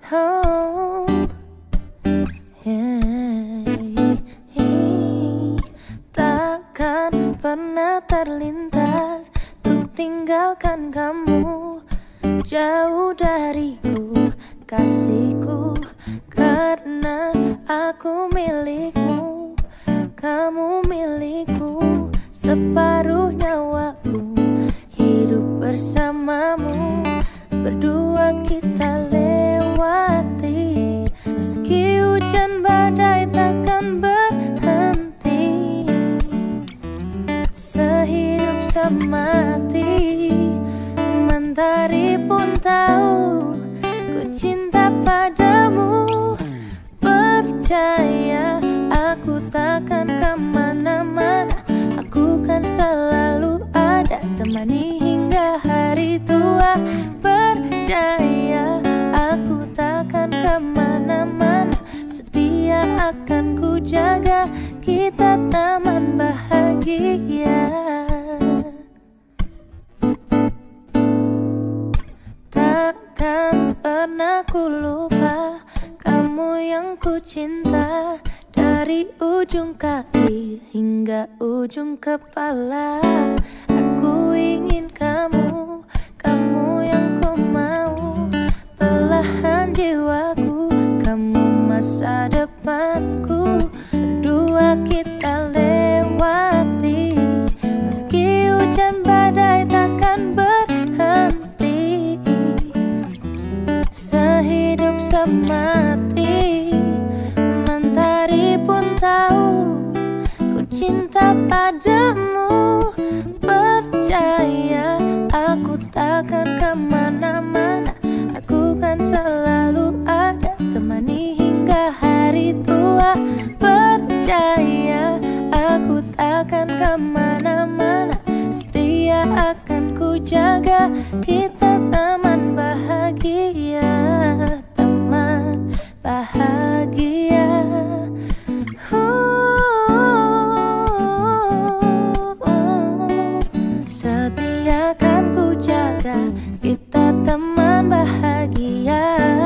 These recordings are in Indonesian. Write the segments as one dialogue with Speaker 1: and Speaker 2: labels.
Speaker 1: Oh, yeah. Takkan pernah terlintas untuk tinggalkan kamu jauh dariku, kasihku, karena aku milikmu, kamu milikku, separuh nyawaku. Hidup bersamamu, berdua kita lewati, meski hujan badai takkan berhenti. Sehidup semati, mentari pun tahu ku cinta padamu. Percaya aku takkan kemana-mana, aku kan selalu ada, temani hingga hari tua. Percaya aku takkan kemana-mana, setia akan ku jaga, kita teman bahagia. Takkan pernah ku lupa kamu yang ku cinta, dari ujung kaki hingga ujung kepala. Aku ingin kamu, kamu yang ku mau, belahan jiwaku, kamu masa depanku. Berdua kita lewati, meski hujan badai takkan berhenti. Sehidup semati, mentari pun tahu ku cinta padamu. Percaya aku takkan kemana-mana, aku kan selalu ada, temani hingga hari tua. Percaya aku takkan kemana-mana, setia akan ku jaga, kita teman bahagia, teman bahagia. Setia akan ku jaga, kita teman bahagia.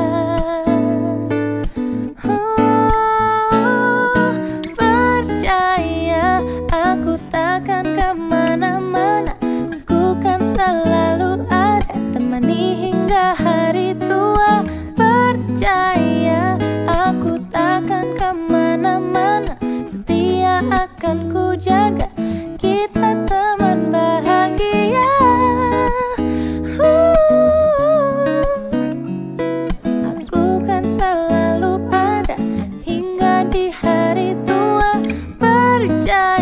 Speaker 1: Percaya aku takkan kemana-mana, aku kan selalu ada, temani hingga hari tua. Percaya aku takkan kemana-mana, setia akan ku jaga, kita teman bahagia. Aku kan selalu ada hingga di hari tua. Percaya